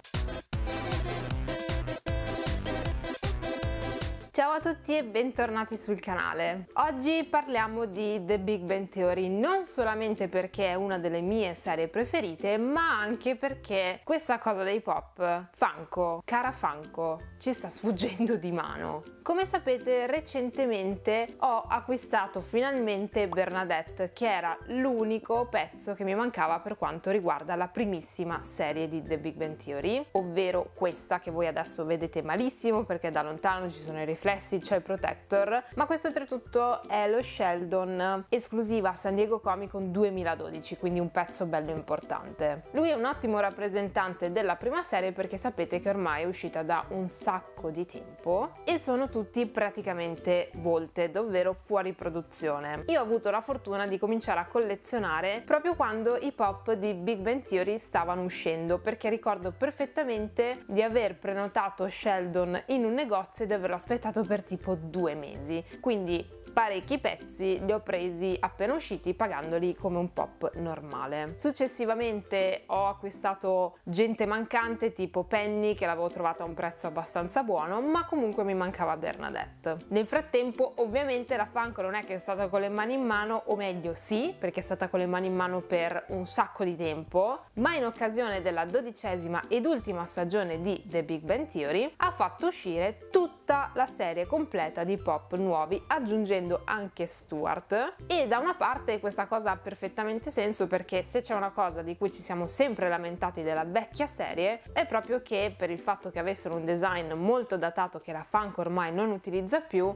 Ciao a tutti e bentornati sul canale. Oggi parliamo di The Big Bang Theory, non solamente perché è una delle mie serie preferite, ma anche perché questa cosa dei pop, Funko, cara Funko, ci sta sfuggendo di mano. Come sapete, recentemente ho acquistato finalmente Bernadette, che era l'unico pezzo che mi mancava per quanto riguarda la primissima serie di The Big Bang Theory, ovvero questa che voi adesso vedete malissimo perché da lontano ci sono i riflessi, c'è il protector, ma questo oltretutto è lo Sheldon esclusiva San Diego Comic Con 2012, quindi un pezzo bello importante. Lui è un ottimo rappresentante della prima serie perché sapete che ormai è uscita da un sacco di tempo e sono tutti praticamente vaulted, ovvero fuori produzione. Io ho avuto la fortuna di cominciare a collezionare proprio quando i pop di Big Bang Theory stavano uscendo, perché ricordo perfettamente di aver prenotato Sheldon in un negozio e di averlo aspettato per tipo 2 mesi, quindi parecchi pezzi li ho presi appena usciti pagandoli come un pop normale. Successivamente ho acquistato gente mancante tipo Penny, che l'avevo trovata a un prezzo abbastanza buono, ma comunque mi mancava Bernadette. Nel frattempo ovviamente la Funko non è che è stata con le mani in mano, o meglio sì, perché è stata con le mani in mano per un sacco di tempo, ma in occasione della 12ª ed ultima stagione di The Big Bang Theory ha fatto uscire tutta la serie completa di pop nuovi, aggiungendo anche Stuart. E da una parte questa cosa ha perfettamente senso, perché se c'è una cosa di cui ci siamo sempre lamentati della vecchia serie è proprio che per il fatto che avessero un design molto datato che la Funko ormai non utilizza più,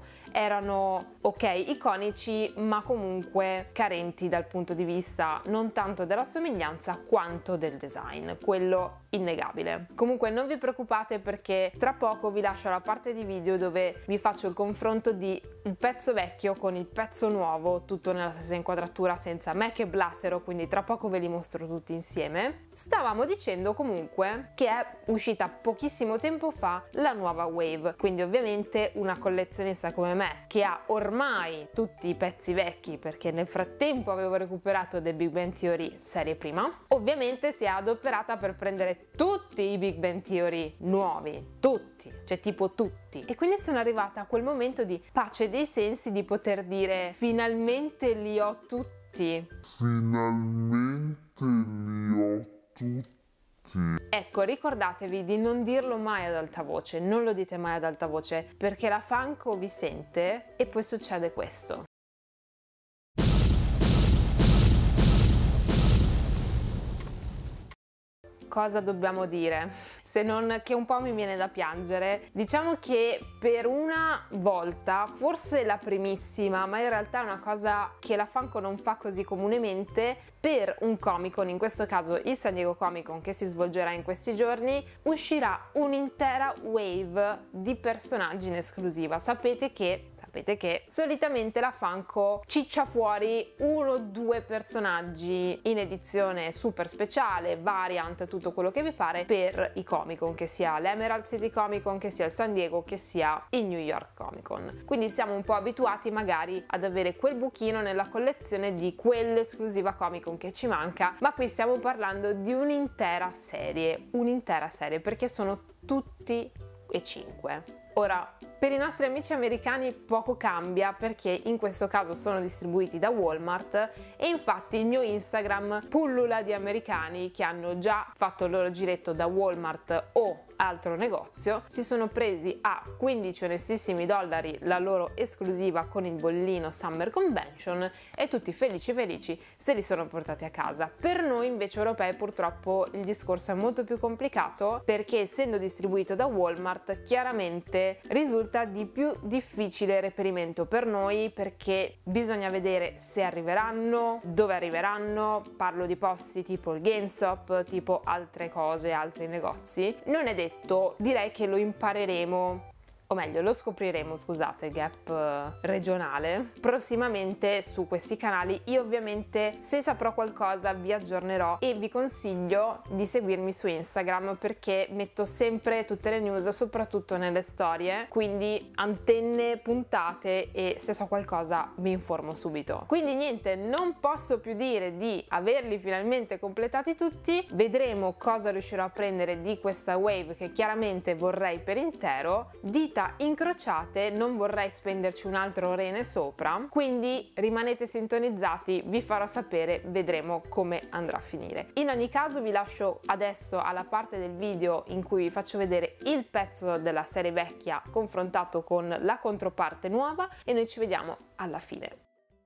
erano ok iconici ma comunque carenti dal punto di vista non tanto della somiglianza quanto del design, quello innegabile. Comunque non vi preoccupate, perché tra poco vi lascio la parte di video dove vi faccio il confronto di il pezzo vecchio con il pezzo nuovo, tutto nella stessa inquadratura senza me che blattero, quindi tra poco ve li mostro tutti insieme. Stavamo dicendo comunque che è uscita pochissimo tempo fa la nuova Wave, quindi ovviamente una collezionista come me che ha ormai tutti i pezzi vecchi, perché nel frattempo avevo recuperato The Big Bang Theory serie prima, ovviamente si è adoperata per prendere tutti i Big Bang Theory nuovi, tutti, cioè tipo tutti, e quindi sono arrivata a quel momento di pace dei sensi di poter dire finalmente li ho tutti. Finalmente li ho tutti. Ecco, ricordatevi di non dirlo mai ad alta voce, non lo dite mai ad alta voce, perché la Funko vi sente e poi succede questo. Cosa dobbiamo dire? Se non che un po' mi viene da piangere. Diciamo che per una volta, forse la primissima, ma in realtà è una cosa che la Funko non fa così comunemente, per un Comic Con, in questo caso il San Diego Comic Con che si svolgerà in questi giorni, uscirà un'intera wave di personaggi in esclusiva. Sapete che solitamente la Funko ciccia fuori 1 o 2 personaggi in edizione super speciale, variant, tutto quello che vi pare per i Comic Con, che sia l'Emerald City Comic Con, che sia il San Diego, che sia il New York Comic Con. Quindi siamo un po' abituati magari ad avere quel buchino nella collezione di quell'esclusiva Comic Con che ci manca, ma qui stiamo parlando di un'intera serie, perché sono tutti e 5. Ora, per i nostri amici americani poco cambia, perché in questo caso sono distribuiti da Walmart, e infatti il mio Instagram pullula di americani che hanno già fatto il loro giretto da Walmart o altro negozio, si sono presi a 15 onestissimi dollari la loro esclusiva con il bollino Summer Convention e tutti felici se li sono portati a casa. Per noi invece europei purtroppo il discorso è molto più complicato, perché essendo distribuito da Walmart chiaramente risulta di più difficile reperimento per noi, perché bisogna vedere se arriveranno, dove arriveranno, parlo di posti tipo il GameStop, tipo altre cose, altri negozi. Non è detto, direi che lo impareremo o meglio lo scopriremo, scusate, gap regionale, prossimamente su questi canali. Io ovviamente, se saprò qualcosa, vi aggiornerò e vi consiglio di seguirmi su Instagram perché metto sempre tutte le news, soprattutto nelle storie, quindi antenne puntate e se so qualcosa vi informo subito. Quindi niente, non posso più dire di averli finalmente completati tutti. Vedremo cosa riuscirò a prendere di questa wave che chiaramente vorrei per intero. Dita incrociate, non vorrei spenderci un altro rene sopra, quindi rimanete sintonizzati, vi farò sapere, vedremo come andrà a finire. In ogni caso vi lascio adesso alla parte del video in cui vi faccio vedere il pezzo della serie vecchia confrontato con la controparte nuova e noi ci vediamo alla fine.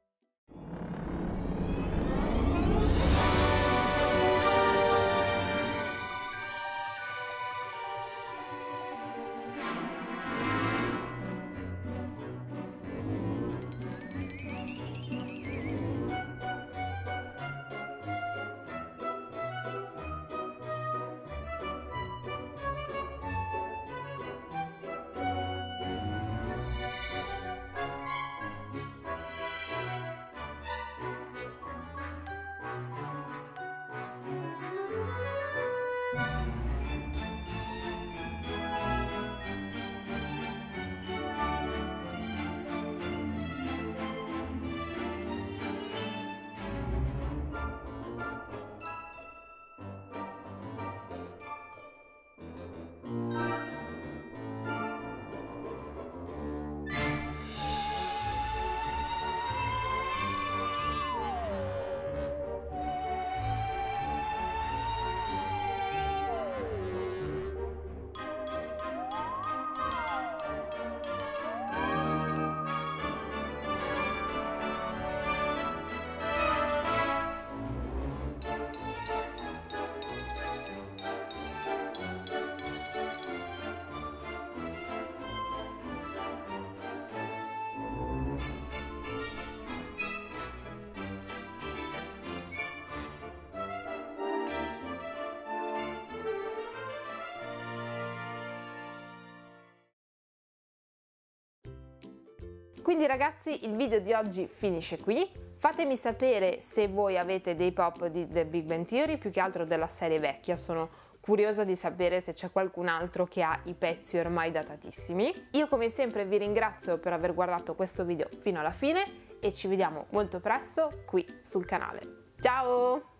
Quindi ragazzi, il video di oggi finisce qui. Fatemi sapere se voi avete dei pop di The Big Bang Theory, più che altro della serie vecchia. Sono curiosa di sapere se c'è qualcun altro che ha i pezzi ormai datatissimi. Io come sempre vi ringrazio per aver guardato questo video fino alla fine e ci vediamo molto presto qui sul canale. Ciao!